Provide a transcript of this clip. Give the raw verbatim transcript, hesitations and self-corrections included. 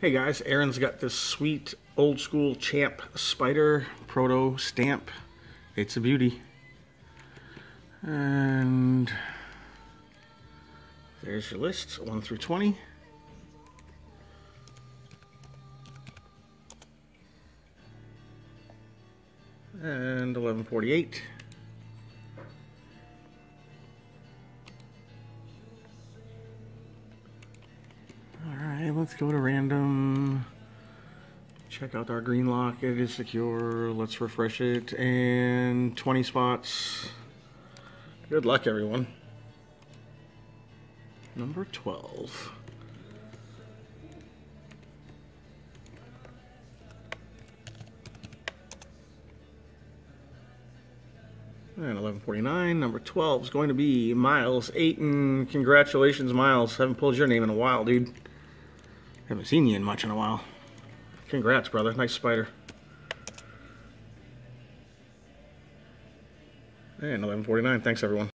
Hey guys, Aaron's got this sweet old school Champ Spider proto stamp. It's a beauty. And there's your list, one through twenty. And eleven forty-eight. Alright, let's go to random. Check out our green lock. It is secure. Let's refresh it. And twenty spots. Good luck, everyone. Number twelve. And eleven forty-nine, number twelve is going to be Miles Ayton. Congratulations, Miles. Haven't pulled your name in a while, dude. Haven't seen you in much in a while. Congrats, brother. Nice spider. And eleven forty-nine. Thanks, everyone.